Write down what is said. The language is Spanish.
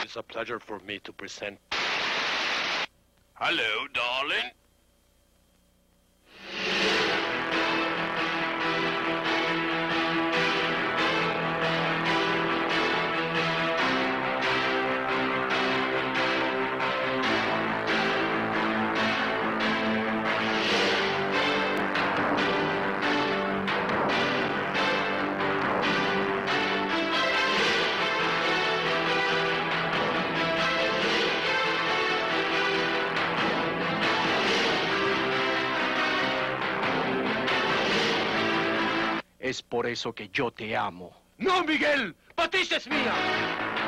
It's a pleasure for me to present. Hello, darling. Es por eso que yo te amo. ¡No, Miguel! ¡Patricia es mía!